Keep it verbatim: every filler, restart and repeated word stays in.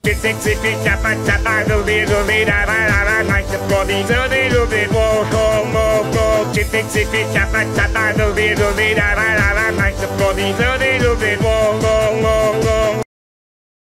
Tick tick tick chapa chapa do be do be da da da da like the body do be do be wo ho mo mo tick tick tick chapa chapa do be do be da da da da like the body do